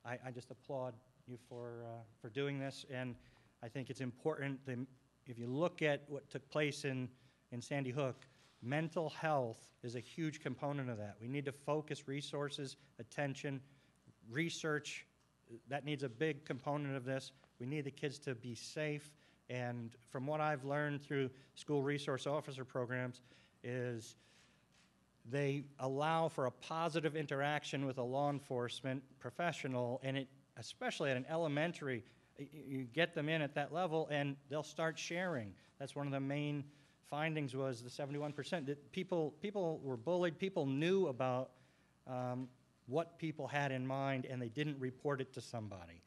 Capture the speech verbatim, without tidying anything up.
I, I just applaud you for, uh, for doing this, and I think it's important that if you look at what took place in, in Sandy Hook, mental health is a huge component of that. We need to focus resources, attention, research. That needs a big component of this. We need the kids to be safe, and from what I've learned through school resource officer programs is they allow for a positive interaction with a law enforcement professional, and it, especially at an elementary, you get them in at that level and they'll start sharing. That's one of the main findings was the seventy-one percent that people, people were bullied, people knew about um, what people had in mind and they didn't report it to somebody.